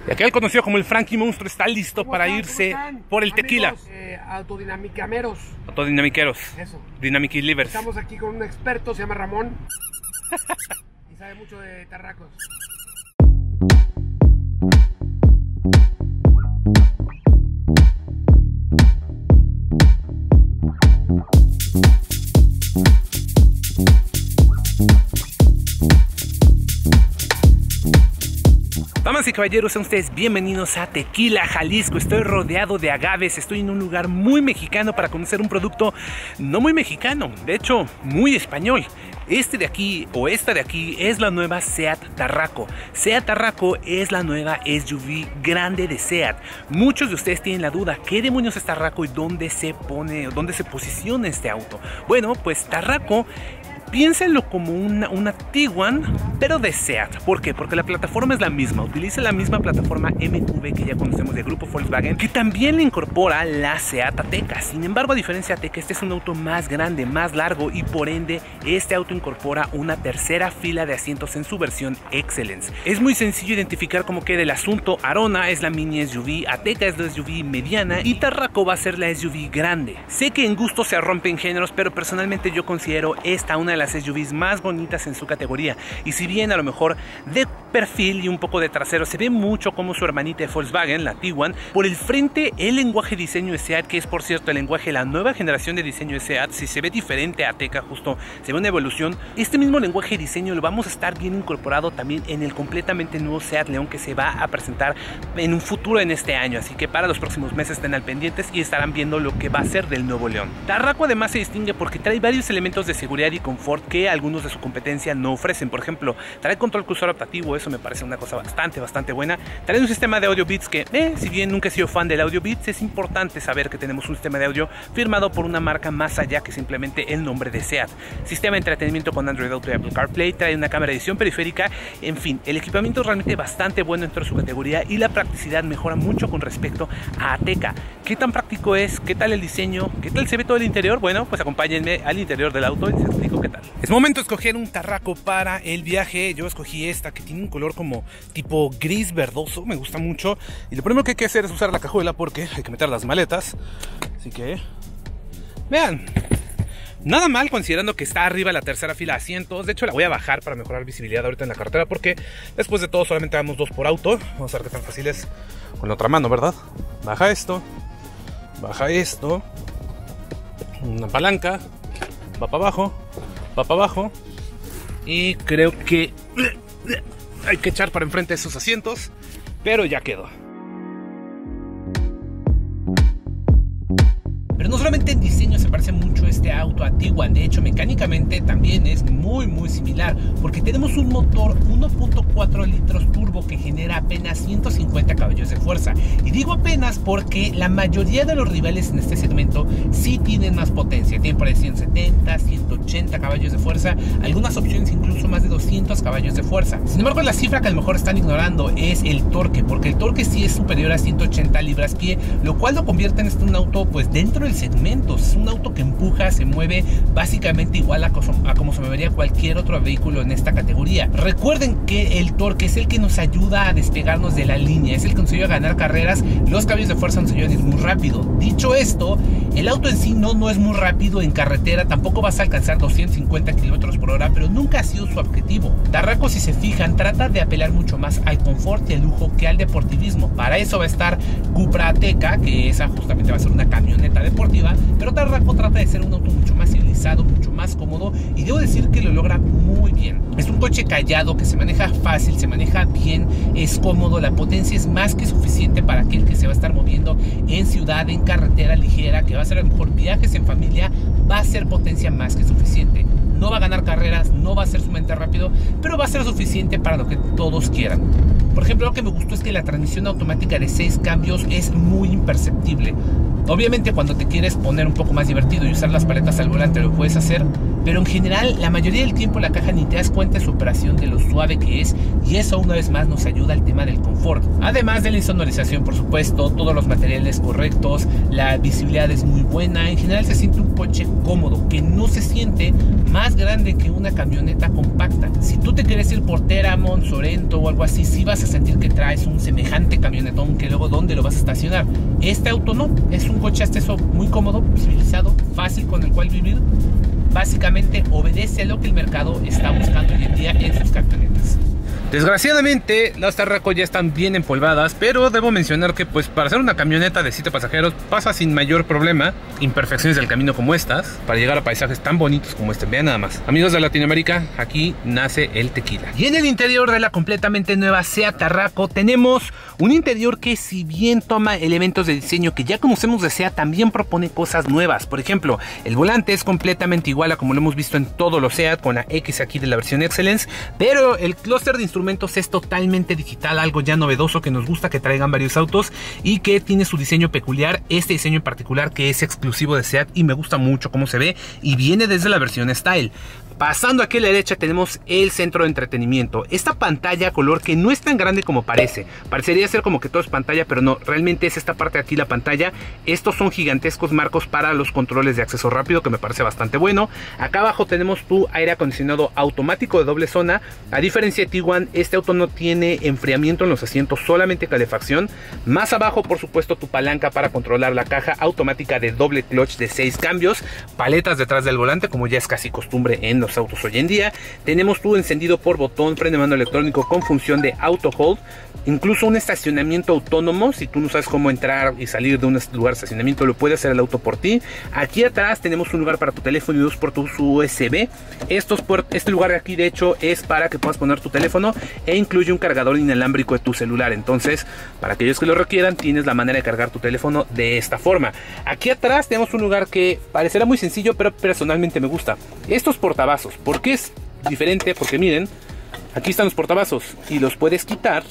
Y aquel conocido como el Frankie Monstruo está listo para irse por el tequila. Amigos, autodinamicameros. Autodinamiqueros. Eso. Dynamic Livers. Estamos aquí con un experto, se llama Ramón. Y sabe mucho de tarracos. Damas y caballeros, sean ustedes bienvenidos a Tequila Jalisco. Estoy rodeado de agaves, estoy en un lugar muy mexicano para conocer un producto no muy mexicano, de hecho muy español. Este de aquí o esta de aquí es la nueva Seat Tarraco. Seat Tarraco es la nueva SUV grande de Seat. Muchos de ustedes tienen la duda, ¿qué demonios es Tarraco y dónde se pone, dónde se posiciona este auto? Bueno, pues Tarraco, piénsenlo como una Tiguan, pero de Seat. ¿Por qué? Porque la plataforma es la misma. Utiliza la misma plataforma MQB que ya conocemos del grupo Volkswagen, que también le incorpora la Seat Ateca. Sin embargo, a diferencia de Ateca, este es un auto más grande, más largo, y por ende, este auto incorpora una tercera fila de asientos en su versión Excellence. Es muy sencillo identificar cómo queda el asunto. Arona es la mini SUV, Ateca es la SUV mediana y Tarraco va a ser la SUV grande. Sé que en gusto se rompen géneros, pero personalmente yo considero esta una de las SUVs más bonitas en su categoría. Y si bien a lo mejor de perfil y un poco de trasero se ve mucho como su hermanita de Volkswagen, la Tiguan, por el frente el lenguaje de diseño de Seat, que es por cierto el lenguaje de la nueva generación de diseño de Seat, si se ve diferente a Ateca, justo se ve una evolución. Este mismo lenguaje de diseño lo vamos a estar bien incorporado también en el completamente nuevo Seat León que se va a presentar en un futuro en este año, así que para los próximos meses estén al pendientes y estarán viendo lo que va a ser del nuevo León. Tarraco además se distingue porque trae varios elementos de seguridad y confort que algunos de su competencia no ofrecen. Por ejemplo, trae control cruzado adaptativo, eso me parece una cosa bastante buena. Trae un sistema de audio Beats que, si bien nunca he sido fan del audio Beats, es importante saber que tenemos un sistema de audio firmado por una marca más allá que simplemente el nombre de Seat. Sistema de entretenimiento con Android Auto y Apple CarPlay, trae una cámara de edición periférica, en fin, el equipamiento es realmente bastante bueno dentro de su categoría y la practicidad mejora mucho con respecto a Ateca. ¿Qué tan práctico es? ¿Qué tal el diseño? ¿Qué tal se ve todo el interior? Bueno, pues acompáñenme al interior del auto y les explico qué tal. Es momento de escoger un Tarraco para el viaje. Yo escogí esta que tiene un color como tipo gris verdoso, me gusta mucho. Y lo primero que hay que hacer es usar la cajuela porque hay que meter las maletas. Así que, vean, nada mal considerando que está arriba la tercera fila de asientos. De hecho la voy a bajar para mejorar visibilidad ahorita en la carretera porque después de todo solamente damos 2 por auto. Vamos a ver qué tan fácil es con la otra mano, ¿verdad? Baja esto, una palanca, va para abajo, y creo que hay que echar para enfrente esos asientos, pero ya quedó. Pero no solamente en diseño se parece mucho este auto a Tiguan, de hecho mecánicamente también es muy similar, porque tenemos un motor 1.4 litros turbo que genera apenas 150 caballos de fuerza. Y digo apenas porque la mayoría de los rivales en este segmento sí tienen más potencia, tienen por ahí 170, 180 caballos de fuerza, algunas opciones incluso más de 200 caballos de fuerza. Sin embargo, la cifra que a lo mejor están ignorando es el torque, porque el torque sí es superior a 180 libras-pie, lo cual lo convierte en un auto pues dentro del segmento. Es un auto que empuja, se mueve básicamente igual a como se movería cualquier otro vehículo en esta categoría. Recuerden que el torque es el que nos ayuda a despegarnos de la línea, es el que nos ayuda a ganar carreras. Los caballos de fuerza nos ayudan a ir muy rápido. Dicho esto, el auto en sí no es muy rápido en carretera, tampoco vas a alcanzar 250 kilómetros por hora, pero nunca ha sido su objetivo. Tarraco, si se fijan, trata de apelar mucho más al confort y al lujo que al deportivismo. Para eso va a estar Cupra Ateca, que esa justamente va a ser una camioneta deportiva, pero Tarraco trata de ser un auto mucho más civilizado, mucho más cómodo, y debo decir que lo logra muy bien. Es un coche callado que se maneja fácil, se maneja bien, es cómodo, la potencia es más que suficiente para aquel que se va a estar moviendo en ciudad, en carretera ligera, que va a hacer a lo mejor viajes en familia, va a ser potencia más que suficiente. No va a ganar carreras, no va a ser sumamente rápido, pero va a ser suficiente para lo que todos quieran. Por ejemplo, lo que me gustó es que la transmisión automática de 6 cambios es muy imperceptible. Obviamente cuando te quieres poner un poco más divertido y usar las paletas al volante lo puedes hacer, pero en general la mayoría del tiempo la caja ni te das cuenta de su operación, de lo suave que es, y eso una vez más nos ayuda al tema del confort. Además de la insonorización, por supuesto, todos los materiales correctos, la visibilidad es muy buena, en general se siente un coche cómodo, que no se siente más grande que una camioneta compacta. Si tú te quieres ir por Teramon, Sorento o algo así, sí vas a sentir que traes un semejante camionetón que luego ¿dónde lo vas a estacionar? Este auto no, es un coche hasta eso muy cómodo, civilizado, fácil con el cual vivir. Básicamente obedece a lo que el mercado está buscando hoy en día en sus camionetas. Desgraciadamente las Tarraco ya están bien empolvadas, pero debo mencionar que pues para hacer una camioneta de 7 pasajeros pasa sin mayor problema imperfecciones del camino como estas para llegar a paisajes tan bonitos como este. Vean nada más. Amigos de Latinoamérica, aquí nace el tequila. Y en el interior de la completamente nueva Seat Tarraco tenemos un interior que, si bien toma elementos de diseño que ya conocemos de Seat, también propone cosas nuevas. Por ejemplo, el volante es completamente igual a como lo hemos visto en todos los Seat, con la X aquí de la versión Excellence, pero el clúster de instrumentos es totalmente digital, algo ya novedoso que nos gusta que traigan varios autos y que tiene su diseño peculiar. Este diseño en particular que es exclusivo de Seat y me gusta mucho cómo se ve y viene desde la versión Style. Pasando aquí a la derecha tenemos el centro de entretenimiento. Esta pantalla a color que no es tan grande como parece. Parecería ser como que todo es pantalla, pero no. Realmente es esta parte de aquí la pantalla. Estos son gigantescos marcos para los controles de acceso rápido, que me parece bastante bueno. Acá abajo tenemos tu aire acondicionado automático de doble zona. A diferencia de Tiguan, este auto no tiene enfriamiento en los asientos, solamente calefacción. Más abajo, por supuesto, tu palanca para controlar la caja automática de doble clutch de 6 cambios. Paletas detrás del volante, como ya es casi costumbre en los autos hoy en día. Tenemos tu encendido por botón, freno de mano electrónico con función de auto hold, incluso un estacionamiento autónomo. Si tú no sabes cómo entrar y salir de un lugar de estacionamiento, lo puede hacer el auto por ti. Aquí atrás tenemos un lugar para tu teléfono y 2 puertos USB. Este lugar de aquí de hecho es para que puedas poner tu teléfono e incluye un cargador inalámbrico de tu celular. Entonces, para aquellos que lo requieran, tienes la manera de cargar tu teléfono de esta forma. Aquí atrás tenemos un lugar que parecerá muy sencillo, pero personalmente me gusta. Estos portavasos. ¿Por qué es diferente? Porque miren, aquí están los portavasos y los puedes quitar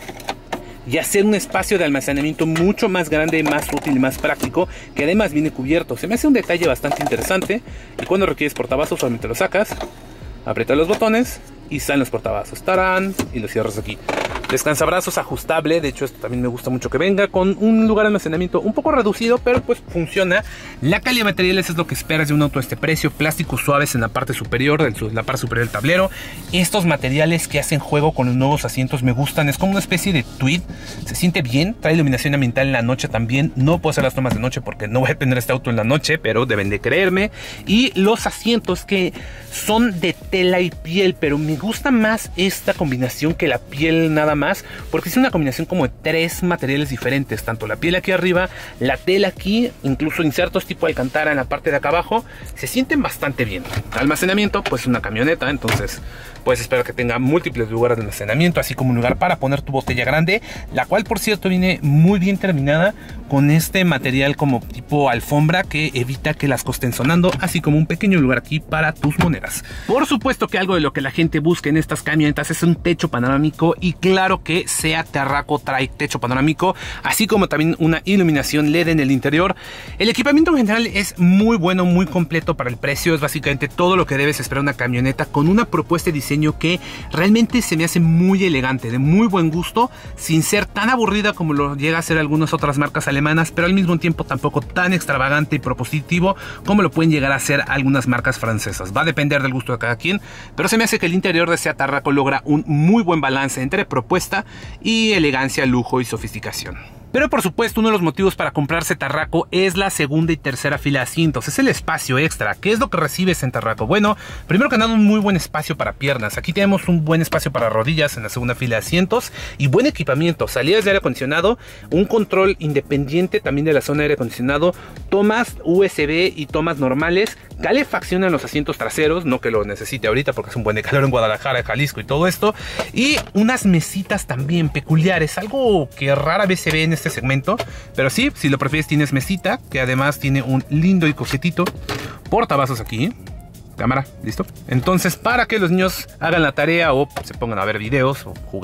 y hacer un espacio de almacenamiento mucho más grande, más útil y más práctico, que además viene cubierto. Se me hace un detalle bastante interesante. Y cuando requieres portavasos, solamente lo sacas, aprietas los botones y salen los portavasos. ¡Tarán! Y los cierras aquí. Descansabrazos ajustable, de hecho esto también me gusta mucho que venga con un lugar de almacenamiento un poco reducido, pero pues funciona. La calidad de materiales es lo que esperas de un auto de este precio. Plásticos suaves en la parte superior, la parte superior del tablero. Estos materiales que hacen juego con los nuevos asientos me gustan, es como una especie de tweed, se siente bien, trae iluminación ambiental en la noche también. No puedo hacer las tomas de noche porque no voy a tener este auto en la noche, pero deben de creerme. Y los asientos que son de tela y piel, pero me gusta más esta combinación que la piel nada más, porque es una combinación como de 3 materiales diferentes, tanto la piel aquí arriba, la tela aquí, incluso insertos tipo alcantara en la parte de acá abajo. Se sienten bastante bien. Almacenamiento, pues una camioneta, entonces puedes esperar que tenga múltiples lugares de almacenamiento, así como un lugar para poner tu botella grande, la cual por cierto viene muy bien terminada con este material como tipo alfombra que evita que las cosas estén sonando, así como un pequeño lugar aquí para tus monedas. Por supuesto que algo de lo que la gente busca en estas camionetas es un techo panorámico, y claro que Seat Tarraco trae techo panorámico, así como también una iluminación LED en el interior. El equipamiento en general es muy bueno, muy completo para el precio. Es básicamente todo lo que debes esperar una camioneta, con una propuesta de diseño que realmente se me hace muy elegante, de muy buen gusto, sin ser tan aburrida como lo llega a ser algunas otras marcas alemanas, pero al mismo tiempo tampoco tan extravagante y propositivo como lo pueden llegar a ser algunas marcas francesas. Va a depender del gusto de cada quien, pero se me hace que el interior de Seat Tarraco logra un muy buen balance entre propuesta y elegancia, lujo y sofisticación. Pero por supuesto, uno de los motivos para comprarse Tarraco es la segunda y tercera fila de asientos, es el espacio extra. ¿Qué es lo que recibes en Tarraco? Bueno, primero que nada, un muy buen espacio para piernas. Aquí tenemos un buen espacio para rodillas en la segunda fila de asientos y buen equipamiento, salidas de aire acondicionado, un control independiente también de la zona de aire acondicionado, tomas USB y tomas normales, calefacción en los asientos traseros, no que lo necesite ahorita porque es un buen de calor en Guadalajara, Jalisco y todo esto, y unas mesitas también peculiares, algo que rara vez se ve en este segmento, pero sí, si lo prefieres, tienes mesita, que además tiene un lindo y coquetito portavasos aquí. Cámara, listo. Entonces, para que los niños hagan la tarea o se pongan a ver videos o jugar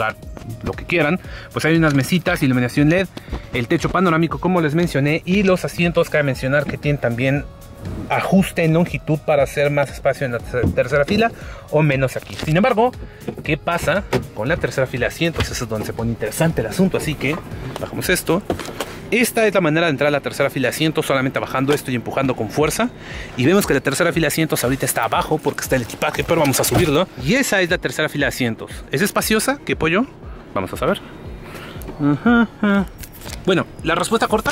lo que quieran. Pues hay unas mesitas, iluminación LED, el techo panorámico como les mencioné, y los asientos, cabe mencionar que tienen también ajuste en longitud para hacer más espacio en la tercera fila o menos aquí. Sin embargo, ¿qué pasa con la tercera fila de asientos? Eso es donde se pone interesante el asunto, así que bajamos esto. Esta es la manera de entrar a la tercera fila de asientos, solamente bajando esto y empujando con fuerza. Y vemos que la tercera fila de asientos ahorita está abajo porque está el equipaje, pero vamos a subirlo. Y esa es la tercera fila de asientos. ¿Es espaciosa? ¿Qué pollo? Vamos a saber. Bueno, la respuesta corta,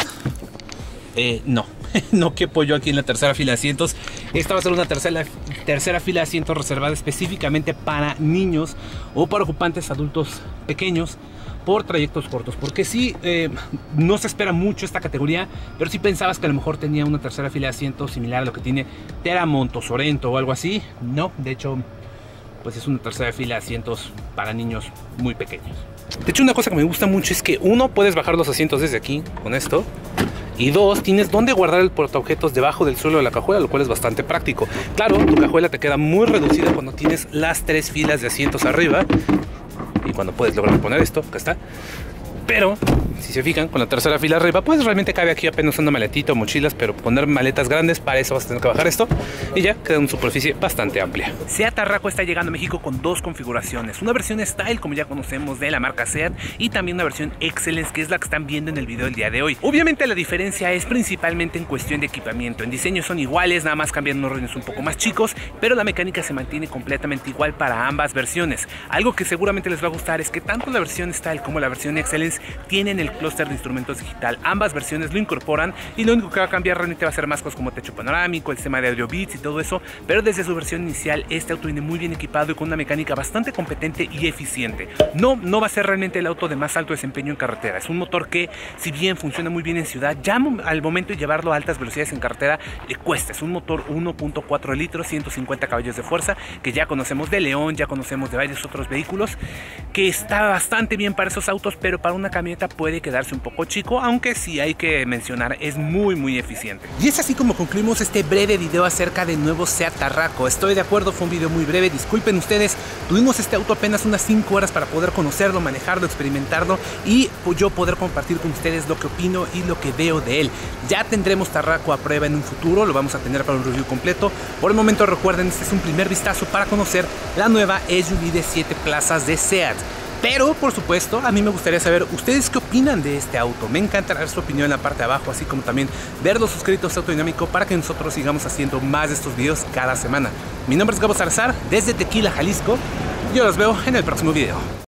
no. No quepo yo aquí en la tercera fila de asientos. Esta va a ser una tercera fila de asientos reservada específicamente para niños o para ocupantes adultos pequeños por trayectos cortos, porque sí, no se espera mucho esta categoría, pero si pensabas que a lo mejor tenía una tercera fila de asientos similar a lo que tiene Teramont o Sorento o algo así, no, de hecho, pues es una tercera fila de asientos para niños muy pequeños. De hecho, una cosa que me gusta mucho es que uno, puedes bajar los asientos desde aquí con esto. Y dos, tienes donde guardar el portaobjetos debajo del suelo de la cajuela, lo cual es bastante práctico. Claro, tu cajuela te queda muy reducida cuando tienes las 3 filas de asientos arriba. Y cuando puedes lograr poner esto, acá está. Pero, si se fijan, con la tercera fila arriba, pues realmente cabe aquí apenas una maletita o mochilas, pero poner maletas grandes, para eso vas a tener que bajar esto y ya queda una superficie bastante amplia. Seat Tarraco está llegando a México con dos configuraciones, una versión Style, como ya conocemos de la marca Seat, y también una versión Excellence, que es la que están viendo en el video del día de hoy. Obviamente la diferencia es principalmente en cuestión de equipamiento. En diseño son iguales, nada más cambian unos rines un poco más chicos, pero la mecánica se mantiene completamente igual para ambas versiones. Algo que seguramente les va a gustar es que tanto la versión Style como la versión Excellence tienen el clúster de instrumentos digital. Ambas versiones lo incorporan y lo único que va a cambiar realmente va a ser más cosas como techo panorámico, el sistema de audio bits y todo eso, pero desde su versión inicial este auto viene muy bien equipado y con una mecánica bastante competente y eficiente. No va a ser realmente el auto de más alto desempeño en carretera. Es un motor que, si bien funciona muy bien en ciudad, ya al momento de llevarlo a altas velocidades en carretera le cuesta. Es un motor 1.4 litros, 150 caballos de fuerza, que ya conocemos de León, ya conocemos de varios otros vehículos, que está bastante bien para esos autos, pero para una camioneta puede quedarse un poco chico, aunque sí hay que mencionar, es muy eficiente. Y es así como concluimos este breve video acerca del nuevo Seat Tarraco. Estoy de acuerdo, fue un video muy breve, disculpen ustedes, tuvimos este auto apenas unas 5 horas para poder conocerlo, manejarlo, experimentarlo y yo poder compartir con ustedes lo que opino y lo que veo de él. Ya tendremos Tarraco a prueba en un futuro, lo vamos a tener para un review completo. Por el momento recuerden, este es un primer vistazo para conocer la nueva SUV de 7 plazas de Seat. Pero, por supuesto, a mí me gustaría saber ustedes qué opinan de este auto. Me encantará ver su opinión en la parte de abajo, así como también verlo suscritos a Autodinámico para que nosotros sigamos haciendo más de estos videos cada semana. Mi nombre es Gabo Salazar, desde Tequila, Jalisco. Yo los veo en el próximo video.